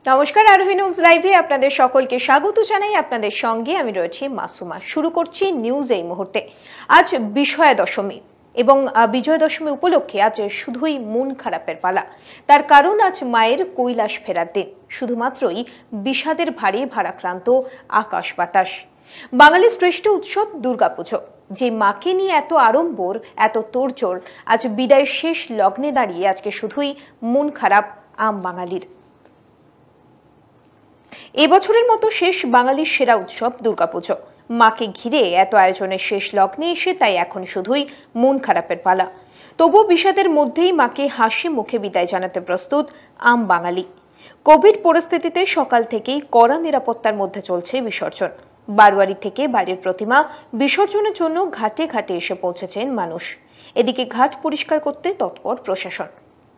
নমস্কার, আরোহী নিউজ লাইভে আপনাদের সকলকে স্বাগত জানাই। আপনাদের সঙ্গে আমি রয়েছি মাসুমা। শুরু করছি নিউজ এই মুহূর্তে। আজ বিজয়া দশমী এবং বিজয়া দশমী উপলক্ষে আজ শুধুই মন খারাপের পালা। তার কারণ আজ মায়ের কৈলাস ফেরার দিন। শুধুমাত্রই বিষাদের ভারে ভারাক্রান্ত আকাশ বাতাস। বাঙালির শ্রেষ্ঠ উৎসব দুর্গাপুজো, যে মাকে নিয়ে এত আড়ম্বর, এত তোড়জোড়, আজ বিদায়ের শেষ লগ্নে দাঁড়িয়ে আজকে শুধুই মন খারাপ আম বাঙালির। এবছরের মতো শেষ বাঙালির সেরা উৎসব দুর্গাপুজো। মাকে ঘিরে এত আয়োজনের শেষ লগ্নে এসে তাই এখন শুধুই মন খারাপের পালা। তবুও বিষাদের মধ্যেই মাকে হাসি মুখে বিদায় জানাতে প্রস্তুত আম বাঙালি। কোভিড পরিস্থিতিতে সকাল থেকেই কড়া নিরাপত্তার মধ্যে চলছে বিসর্জন। বারোয়ারি থেকে বাড়ির প্রতিমা বিসর্জনের জন্য ঘাটে ঘাটে এসে পৌঁছেছেন মানুষ। এদিকে ঘাট পরিষ্কার করতে তৎপর প্রশাসন।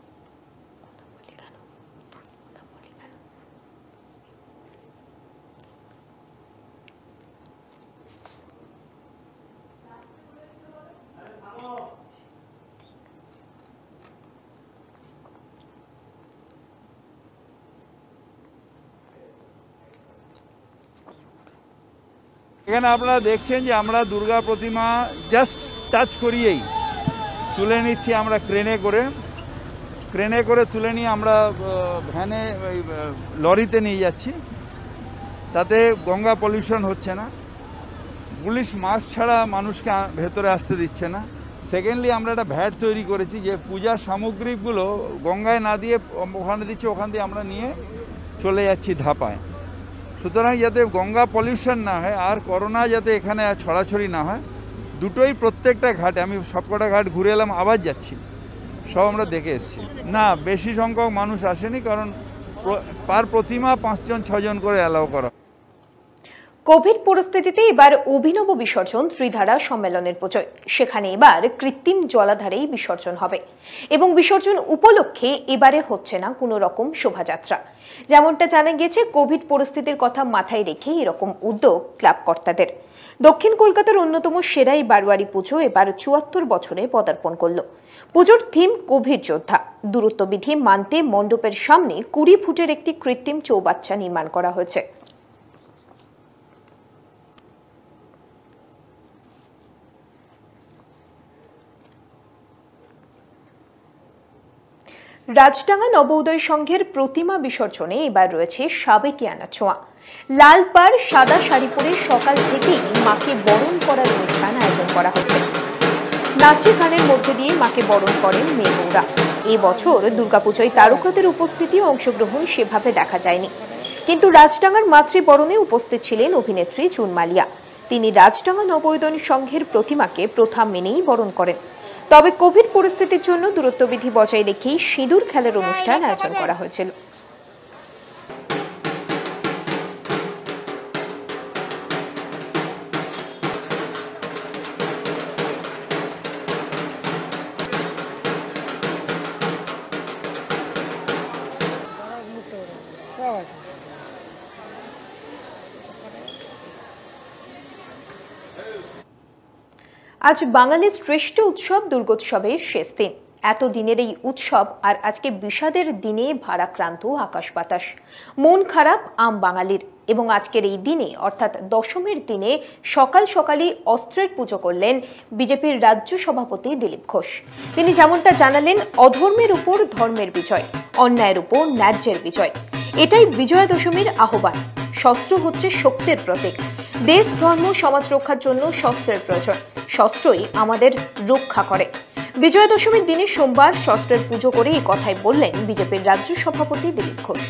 এখানে আপনারা দেখছেন যে আমরা দুর্গা প্রতিমা জাস্ট টাচ করিয়েই তুলে নিচ্ছি। আমরা ক্রেনে করে তুলে নিয়ে আমরা ভ্যানে লরিতে নিয়ে যাচ্ছি। তাতে গঙ্গা পলিউশন হচ্ছে না। পুলিশ মাস্ক ছাড়া মানুষকে ভেতরে আসতে দিচ্ছে না। সেকেন্ডলি আমরা একটা ভ্যাট তৈরি করেছি যে পূজার সামগ্রীগুলো গঙ্গায় না দিয়ে ওখানে দিচ্ছি, ওখান দিয়ে আমরা নিয়ে চলে যাচ্ছি ধাপায়। সুতরাং যাতে গঙ্গা পলিউশন না হয় আর করোনা যাতে এখানে ছড়াছড়ি না হয়, দুটোই প্রত্যেকটা ঘাটে, আমি সবকটা ঘাট ঘুরে এলাম, আবার যাচ্ছি, সব আমরা দেখে এসেছি। না, বেশি সংখ্যক মানুষ আসেনি, কারণ পার প্রতিমা 5-6 জন করে অ্যালাউ করা। কোভিড পরিস্থিতিতে এবার অভিনব বিসর্জন ত্রিধারা সম্মেলনের পুজোয়। সেখানে এবার কৃত্রিম জলাধারেই বিসর্জন হবে এবং বিসর্জন উপলক্ষে এবারে হচ্ছে না কোনো রকম শোভাযাত্রা। যেমনটা জানা গেছে, কোভিড পরিস্থিতির কথা মাথায় রেখে এরকম উদ্যোগ ক্লাব কর্তাদের। দক্ষিণ কলকাতার অন্যতম সেরাই বারোয়ারি পুজো এবার 74 বছরে পদার্পণ করল। পুজোর থিম কোভিড যোদ্ধা। দূরত্ববিধি মানতে মণ্ডপের সামনে 20 ফুটের একটি কৃত্রিম চৌবাচ্চা নির্মাণ করা হয়েছে। রাজডাঙ্গা নবোদয় সংঘের প্রতিমা বিসর্জনে এবার রয়েছে সাবেকিয়ানা ছোঁয়া। লাল পাড় সাদা শাড়ি পরে সকাল থেকেই মাকে বরণ করার অনুষ্ঠান আয়োজন করা হচ্ছে। নাচে গানের মধ্যে দিয়ে মাকে বরণ করেন মেয়েরা। এবছর দুর্গাপুজোয় তারকাদের উপস্থিতি ও অংশগ্রহণ সেভাবে দেখা যায়নি, কিন্তু রাজডাঙ্গার মাতৃবরণে উপস্থিত ছিলেন অভিনেত্রী জুন মালিয়া। তিনি রাজডাঙ্গা নবোদয় সংঘের প্রতিমাকে প্রথা মেনেই বরণ করেন। তবে কোভিড পরিস্থিতির জন্য দূরত্ববিধি বজায় রেখেই সিঁদুর খেলার অনুষ্ঠান আয়োজন করা হয়েছিল। আজ বাঙালির শ্রেষ্ঠ উৎসব দুর্গোৎসবের শেষ দিন। এত দিনের এই উৎসব আর আজকে বিষাদের দিনে ভারাক্রান্ত আকাশ বাতাস। মন খারাপ আম বাঙালির। এবং আজকের এই দিনে অর্থাৎ দশমীর দিনে সকাল সকালই অস্ত্রের পুজো করলেন বিজেপির রাজ্য সভাপতি দিলীপ ঘোষ। তিনি যেমনটা জানালেন, অধর্মের উপর ধর্মের বিজয়, অন্যায়ের উপর ন্যায্যের বিজয়, এটাই বিজয়া দশমীর আহ্বান। শস্ত্র হচ্ছে শক্তির প্রতীক। দেশ ধর্ম সমাজ রক্ষার জন্য শস্ত্রের প্রয়োজন। শস্ত্রই আমাদের রক্ষা করে। বিজয়া দশমীর দিনে সোমবার শস্ত্রের পুজো করে এই কথাই বললেন বিজেপির রাজ্য সভাপতি দিলীপ ঘোষ।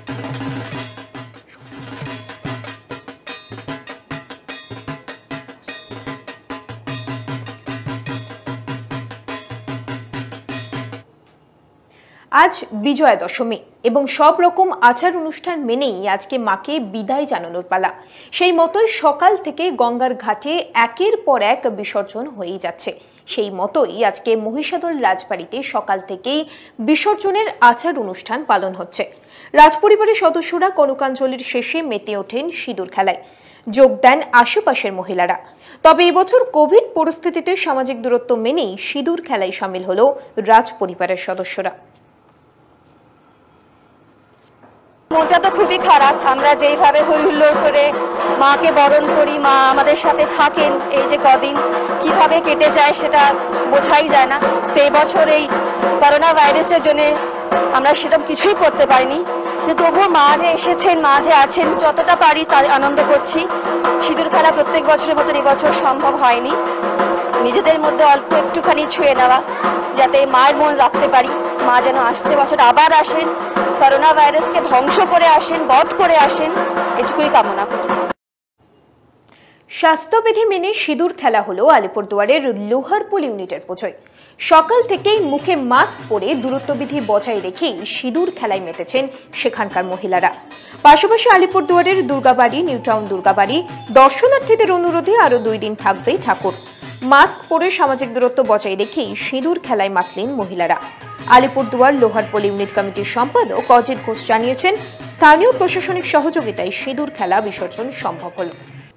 আজ বিজয়া দশমী এবং সব রকম আচার অনুষ্ঠান মেনেই আজকে মাকে বিদায় জানানোর পালা। সেই মতোই সকাল থেকে গঙ্গার ঘাটে একের পর এক বিসর্জন হয়েই যাচ্ছে। সেই মতোই আজকে মহিষাদল রাজবাড়িতে সকাল থেকেই বিসর্জনের আচার অনুষ্ঠান পালন হচ্ছে। রাজপরিবারের সদস্যরা কনকাঞ্জলির শেষে মেতে ওঠেন সিঁদুর খেলায়। যোগ দেন আশেপাশের মহিলারা। তবে এবছর কোভিড পরিস্থিতিতে সামাজিক দূরত্ব মেনেই সিঁদুর খেলায় শামিল হলো রাজ পরিবারের সদস্যরা। মনটা তো খুবই খারাপ। আমরা যেইভাবে হই হুল্লোড় করে মাকে বরণ করি, মা আমাদের সাথে থাকেন, এই যে কদিন কিভাবে কেটে যায় সেটা বোঝাই যায় না। তো এই বছর এই করোনা ভাইরাসের জন্য আমরা সেরকম কিছুই করতে পারিনি, কিন্তু তবুও মা যে এসেছেন, মা যে আছেন, যতটা পারি তার আনন্দ করছি। সিঁদুর খেলা প্রত্যেক বছরের মতন এবছর সম্ভব হয়নি। নিজেদের মধ্যে অল্প একটুখানি ছুঁয়ে নেওয়া, যাতে মায়ের মন রাখতে পারি। মা যেন আসছে বছর আবার আসেন, করোনা ভাইরাসকে ধ্বংস করে আসেন, বধ করে আসেন, এটুকুই কামনা করি। স্বাস্থ্যবিধি মেনে সিঁদুর খেলা হলো আলিপুরদুয়ারের লোহারপুল ইউনিটের পুজোয়। সকাল থেকেই মুখে মাস্ক পরে দূরত্ববিধি বজায় রেখেই সিঁদুর খেলায় মেতেছেন সেখানকার মহিলারা। পাশাপাশি আলিপুরদুয়ারের দুর্গাবাড়ি, নিউটাউন দুর্গাবাড়ি দর্শনার্থীদের অনুরোধে আরো 2 দিন থাকবে ঠাকুর। মাস্ক পরে সামাজিক দূরত্ব বজায় রেখেই সিঁদুর খেলায় মাতলেন মহিলারা। আলিপুরদুয়ার লোহারপুল ইউনিট কমিটির সম্পাদক অজিত ঘোষ জানিয়েছেন, স্থানীয় প্রশাসনিক সহযোগিতায় সিঁদুর খেলা বিসর্জন সম্ভব হল।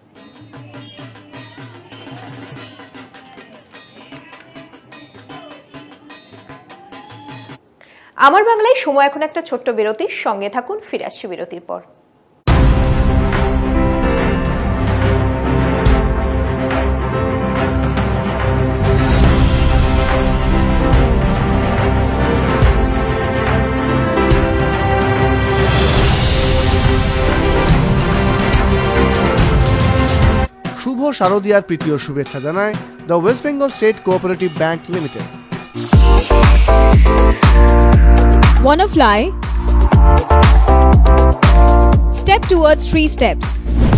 আমার বাংলায় সময় এখন একটা ছোট্ট বিরতির, সঙ্গে থাকুন, ফিরে আসছি বিরতির পর। শুভ শারদীয়ার প্রীতি ও শুভেচ্ছা জানায় the West Bengal state cooperative bank limited. Wanna fly? Step towards 3 steps.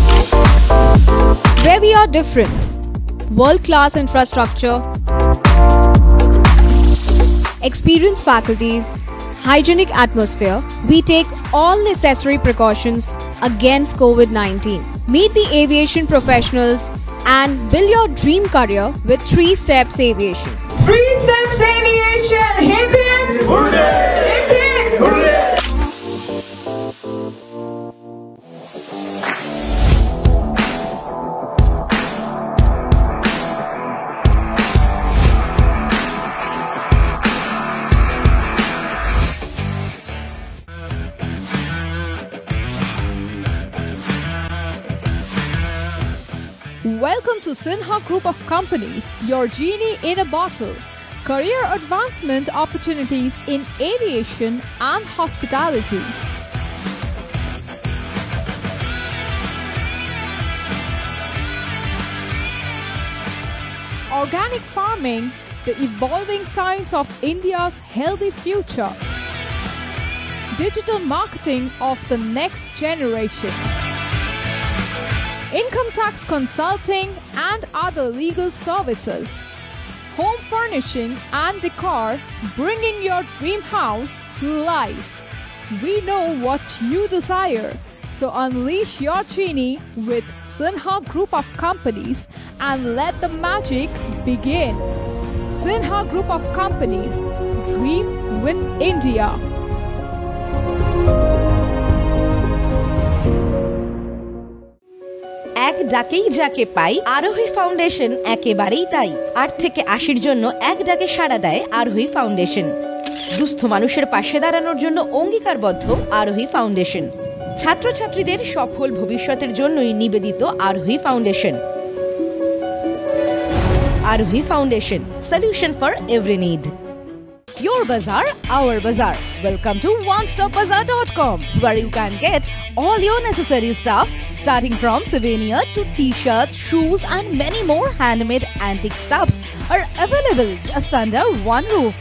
Where we are different. World-class infrastructure, experienced faculties, hygienic atmosphere, we take all necessary precautions against COVID-19. Meet the aviation professionals and build your dream career with 3 Steps Aviation. 3 Steps Aviation! Hip hip! Hooray! Hip hip! Hooray! Welcome to Sinha Group of Companies, your genie in a bottle. Career advancement opportunities in aviation and hospitality. Organic farming, the evolving science of India's healthy future. Digital marketing of the next generation. Income tax consulting and other legal services. Home furnishing and decor, bringing your dream house to life. We know what you desire, so unleash your genie with Sinha Group of Companies and let the magic begin. Sinha Group of Companies, dream with India. এক ডাকেই যাকে পাই, আরোহী foundation একেবারেই তাই। 8 থেকে 80-র জন্য এক ডাকে সাড়া দেয় আরোহী ফাউন্ডেশন। দুস্থ মানুষের পাশে দাঁড়ানোর জন্য অঙ্গীকারবদ্ধ আরোহী ফাউন্ডেশন। ছাত্রছাত্রীদের সফল ভবিষ্যতের জন্যই নিবেদিত Arohi foundation. Arohi foundation, solution for every need. Your bazaar, our bazaar. Welcome to onestopbazaar.com, where you can get all your necessary stuff, starting from souvenir to t-shirts, shoes and many more handmade antique stuffs are available just under one roof.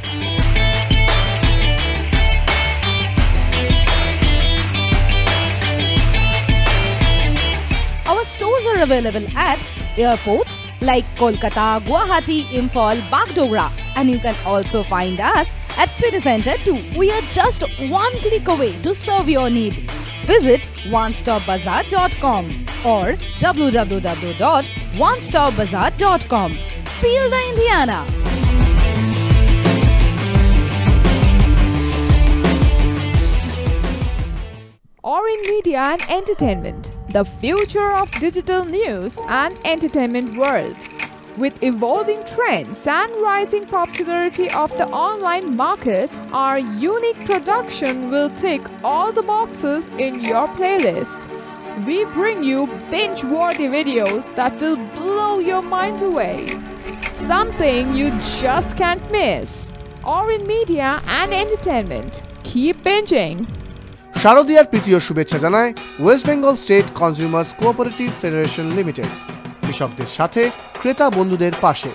Our stores are available at airports like Kolkata, Guwahati, Imphal, Bagdogra, and you can also find us at City Center too. We are just one click away to serve your need. Visit onestopbazaar.com or www.onestopbazaar.com. Feel the Indiana. Orin Media and Entertainment, the future of digital news and entertainment world. With evolving trends and rising popularity of the online market, our unique production will tick all the boxes in your playlist. We bring you binge-worthy videos that will blow your mind away. Something you just can't miss. Or in media and entertainment. Keep binging. শারদীয়ার প্রীতীয় শুভেচ্ছা জানায় West Bengal state consumers cooperative federation limited, কৃষকদের সাথে ক্রেতা বন্ধুদের পাশে।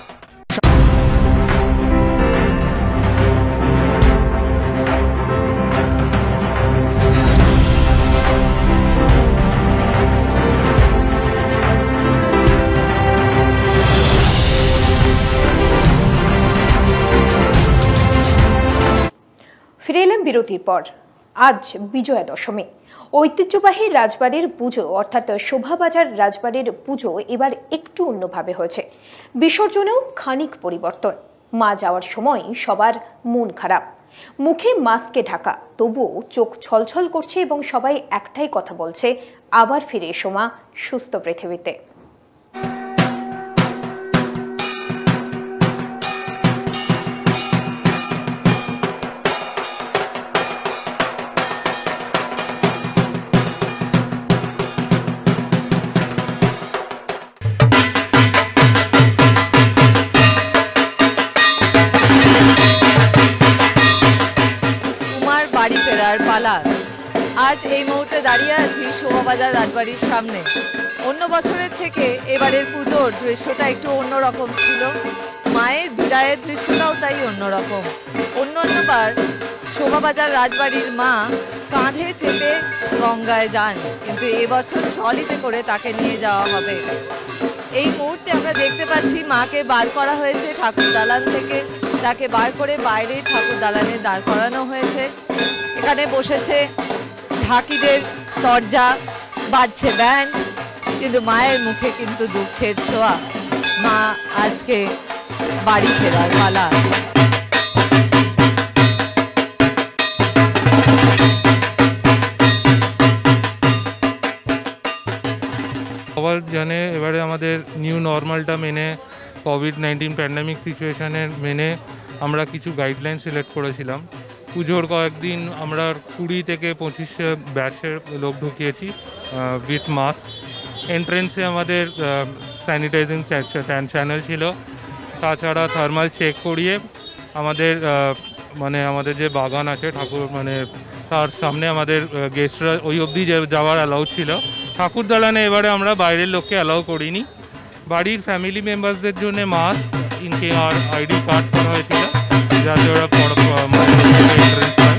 ফিরে এলাম বিরতির পর। আজ বিজয়া দশমী। ঐতিহ্যবাহী রাজবাড়ির পুজো অর্থাৎ শোভাবাজার রাজবাড়ির পুজো এবার একটু অন্যভাবে হয়েছে। বিসর্জনেও খানিক পরিবর্তন। মা যাওয়ার সময় সবার মন খারাপ, মুখে মাস্কে ঢাকা, তবুও চোখ ছলছল করছে এবং সবাই একটাই কথা বলছে, আবার ফিরে এসো মা সুস্থ পৃথিবীতে। বাড়ি ফেরার পালা। আজ এই মুহূর্তে দাঁড়িয়ে আছি শোভাবাজার রাজবাড়ির সামনে। অন্য বছরের থেকে এবারের পুজোর দৃশ্যটা একটু অন্যরকম ছিল, মায়ের বিদায়ের দৃশ্যটাও তাই অন্যরকম। অন্যবার শোভাবাজার রাজবাড়ির মা কাঁধে চেপে গঙ্গায় যান, কিন্তু এবছর ট্রলিতে করে তাকে নিয়ে যাওয়া হবে। এই মুহূর্তে আমরা দেখতে পাচ্ছি মাকে বার করা হয়েছে ঠাকুর দালান থেকে, তাকে বার করে বাইরে ঠাকুর দালানে দাঁড় করানো হয়েছে। এখানে বসেছে ঢাকিদের তরজা, বাজছে ব্যান্ড, কিন্তু মায়ের মুখে কিন্তু দুঃখের ছোঁয়া। মা আজকে বাড়ি ফেরার পালা। সবার জানে এবারে আমাদের নিউ নর্মালটা মেনে, কোভিড-19 প্যান্ডেমিক সিচুয়েশনের মেনে আমরা কিছু গাইডলাইন সিলেক্ট করেছিলাম। পুজোর কয়েকদিন আমরা 20 থেকে 25 ব্যাচের লোক ঢুকিয়েছি উইথ মাস্ক। এন্ট্রেন্সে আমাদের স্যানিটাইজিং চ্যানেল ছিল, তাছাড়া থার্মাল চেক করিয়ে আমাদের আমাদের যে বাগান আছে ঠাকুর তার সামনে আমাদের গেস্টরা ওই অবধি যাওয়ার অ্যালাউ ছিল। ঠাকুর দালানে এবারে আমরা বাইরের লোককে অ্যালাউ করিনি। বাড়ির ফ্যামিলি মেম্বার্সদের জন্য মাস্ক ইনকে আর আইডি কার্ড করা হয়েছিল, যাতে ওরা এন্ট্রেন্স হয়।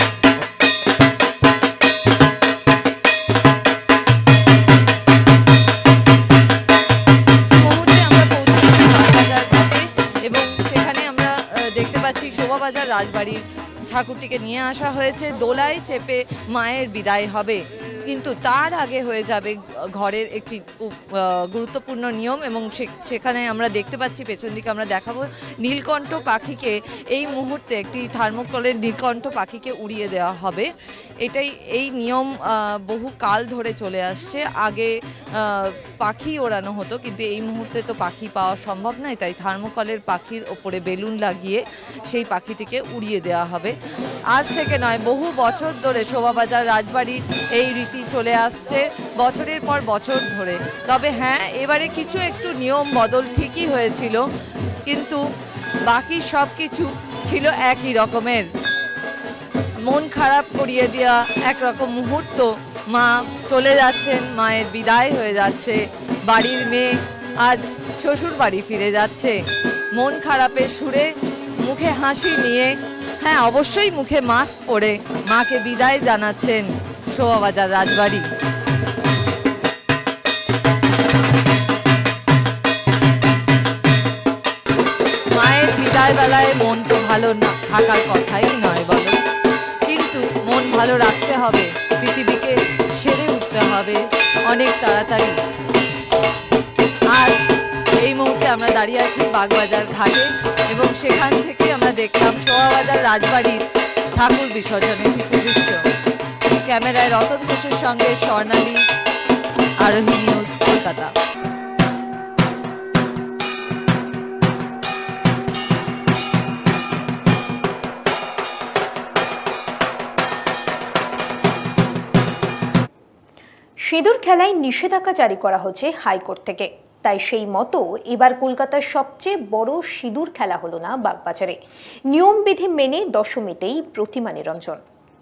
এবং সেখানে আমরা দেখতে পাচ্ছি শোভাবাজার রাজবাড়ির ঠাকুরটিকে নিয়ে আসা হয়েছে, দোলায় চেপে মায়ের বিদায় হবে। কিন্তু তার আগে হয়ে যাবে ঘরের একটি গুরুত্বপূর্ণ নিয়ম, এবং সেখানে আমরা দেখতে পাচ্ছি পেছন দিকে আমরা দেখাবো নীলকণ্ঠ পাখিকে এই মুহূর্তে একটি থার্মোকলের নীলকণ্ঠ পাখিকে উড়িয়ে দেওয়া হবে। এই নিয়ম বহু কাল ধরে চলে আসছে। আগে পাখি ওড়ানো হতো, কিন্তু এই মুহূর্তে তো পাখি পাওয়া সম্ভব নয়, তাই থার্মোকলের পাখির ওপরে বেলুন লাগিয়ে সেই পাখিটিকে উড়িয়ে দেওয়া হবে। আজ থেকে নয়, বহু বছর ধরে শোভাবাজার রাজবাড়ি এই রীতি চলে আসছে বছরের পর বছর ধরে। তবে হ্যাঁ, এবারে কিছু একটু নিয়ম বদল ঠিকই হয়েছিল, কিন্তু বাকি সব কিছু ছিল একই রকমের। মন খারাপ করিয়ে দেওয়া একরকম মুহূর্ত। মা চলে যাচ্ছেন, মায়ের বিদায় হয়ে যাচ্ছে। বাড়ির মেয়ে আজ শ্বশুর বাড়ি ফিরে যাচ্ছে। মন খারাপের সুরে, মুখে হাসি নিয়ে, হ্যাঁ অবশ্যই মুখে মাস্ক পরে মাকে বিদায় জানাচ্ছেন শোভাবাজার রাজবাড়ি। মায়ের বিদায় বেলায় মন তো ভালো না থাকার কথাই নয় বলো, কিন্তু মন ভালো রাখতে হবে, পৃথিবীকে সেরে উঠতে হবে অনেক তাড়াতাড়ি। আজ এই মুহূর্তে আমরা দাঁড়িয়ে আছি বাগবাজার ঘাটে, এবং সেখান থেকে আমরা দেখলাম শোভাবাজার রাজবাড়ির ঠাকুর বিসর্জনের কিছু দৃশ্য। ক্যামেরায় রতন ঘোষের সঙ্গে স্বর্ণালী, আরোহী নিউজ, কলকাতা। সিঁদুর খেলায় নিষেধাজ্ঞা জারি করা হচ্ছে হাইকোর্ট থেকে। তাই সেই মতো এবার কলকাতার সবচেয়ে বড় সিঁদুর খেলা হলো না বাগবাজারে। নিয়মবিধি মেনে দশমীতেই প্রতিমা নিরঞ্জন।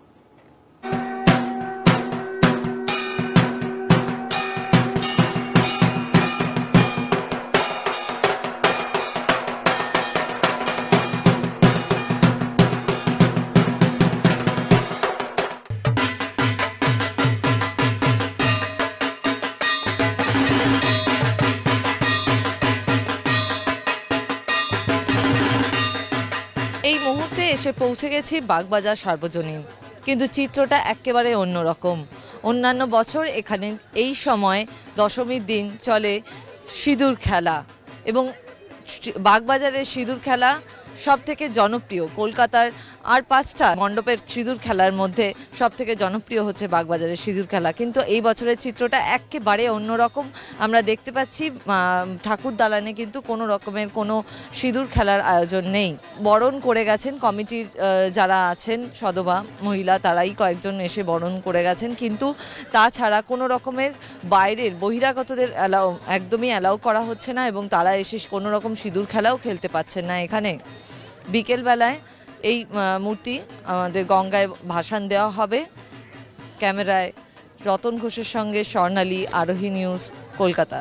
এই মুহূর্তে এসে পৌঁছে গেছি বাগবাজার সার্বজনীন, কিন্তু চিত্রটা একেবারে অন্যরকম। অন্যান্য বছর এখানে এই সময় দশমীর দিন চলে সিঁদুর খেলা, এবং বাগবাজারের সিঁদুর খেলা সব থেকে জনপ্রিয়। কলকাতার আর 5টা মণ্ডপের সিঁদুর খেলার মধ্যে সব থেকে জনপ্রিয় হচ্ছে বাগবাজারের সিঁদুর খেলা, কিন্তু এই বছরের চিত্রটা একেবারে অন্যরকম। আমরা দেখতে পাচ্ছি ঠাকুর দালানে কিন্তু কোনো রকমের কোনো সিঁদুর খেলার আয়োজন নেই। বরণ করে গেছেন কমিটির যারা আছেন সদবা মহিলা, তারাই কয়েকজন এসে বরণ করে গেছেন, কিন্তু তাছাড়া কোনো রকমের বাইরের বহিরাগতদের একদমই অ্যালাউ করা হচ্ছে না, এবং তারা এসে কোনো রকম সিঁদুর খেলাও খেলতে পাচ্ছেন না এখানে। বিকেলবেলায় এই মূর্তি আমাদের গঙ্গায় ভাসান দেওয়া হবে। ক্যামেরায় রতন ঘোষের সঙ্গে স্বর্ণালী, আরোহী নিউজ, কলকাতা।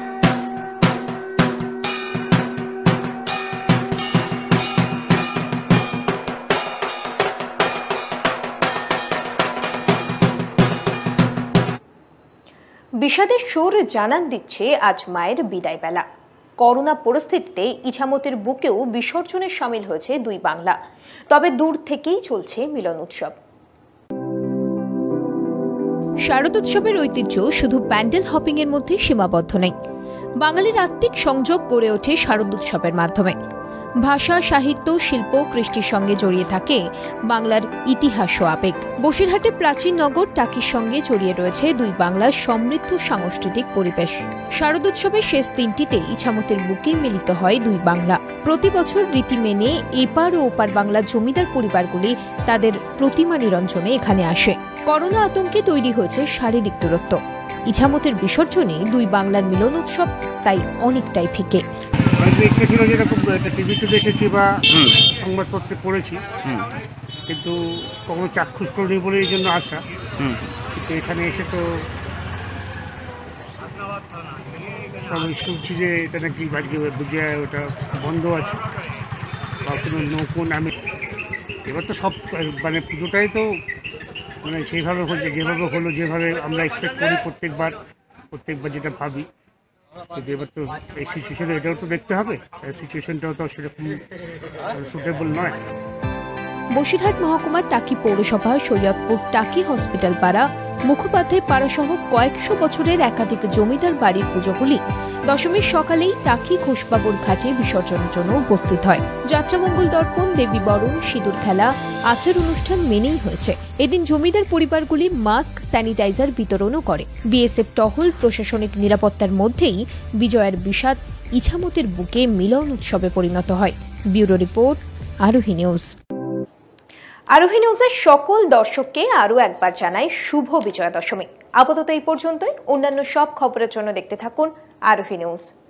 বিষাদের সুর জানান দিচ্ছে আজ মায়ের বিদায় বেলা। করোনা পরিস্থিতিতে ইছামতির বুকেও বিসর্জনে শামিল হয়েছে দুই বাংলা। তবে দূর থেকেই চলছে মিলন উৎসব। শারদোৎসবের ঐতিহ্য শুধু প্যান্ডেল হপিং এর মধ্যে সীমাবদ্ধ নেই। বাঙালির আত্মিক সংযোগ গড়ে ওঠে শারদোৎসবের মাধ্যমে। ভাষা, সাহিত্য, শিল্প, কৃষ্টির সঙ্গে জড়িয়ে থাকে বাংলার ইতিহাস ও আবেগ। বসিরহাটে প্রাচীন নগর টাকির সঙ্গে জড়িয়ে রয়েছে দুই বাংলার সমৃদ্ধ সাংস্কৃতিক পরিবেশ। শারদোৎসবের শেষ দিনটিতে ইছামতির বুকে মিলিত হয় দুই বাংলা। প্রতি বছর রীতি মেনে এপার ও ওপার বাংলার জমিদার পরিবারগুলি তাদের প্রতিমা নিরঞ্জনে এখানে আসে। করোনা আতঙ্কে তৈরি হয়েছে শারীরিক দূরত্ব। ইছামতির বিসর্জনে দুই বাংলার মিলন উৎসব তাই অনেকটাই ফিকে। ইচ্ছা ছিল যেরকম টিভিতে দেখেছি বা সংবাদপত্রে পড়েছি, কিন্তু কখনো চাক্ষুষ করিনি বলে এই জন্য আসা। কিন্তু এখানে এসে তো সবাই শুনছি যে এটা নাকি আজকে বুঝে ওটা বন্ধ আছে বা কোনো নৌকো নামে। এবার তো সব মানে পুজোটাই তো মানে সেইভাবে হচ্ছে, যেভাবে হলো, যেভাবে আমরা এক্সপেক্ট করি প্রত্যেকবার যেটা ভাবি। কিন্তু এবার তো এই সিচুয়েশনে এটাও তো দেখতে হবে, সিচুয়েশনটাও তো সেরকম সুটেবল নয়। বসিরহাট মহকুমার টাকি পৌরসভা, সৈয়দপুর টাকি হসপিটাল পাড়া, মুখোপাধ্যায় পাড়া সহ কয়েকশো বছরের একাধিক জমিদার বাড়ির পুজোগুলি দশমীর সকালেই টাকি ঘোষবাবুর ঘাটে বিসর্জনের জন্য উপস্থিত হয়। যাত্রামঙ্গল দর্পণ, দেবী বরণ, সিঁদুর খেলা, আচার অনুষ্ঠান মেনেই হয়েছে। এদিন জমিদার পরিবারগুলি মাস্ক, স্যানিটাইজার বিতরণও করে। বিএসএফ টহল, প্রশাসনিক নিরাপত্তার মধ্যেই বিজয়ের বিষাদ ইছামতির বুকে মিলন উৎসবে পরিণত হয়। Bureau report, Arohi news. আরোহী নিউজের সকল দর্শককে আরও একবার জানাই শুভ বিজয়া দশমী। আপাতত এই পর্যন্তই। অন্যান্য সব খবরের জন্য দেখতে থাকুন আরোহী নিউজ।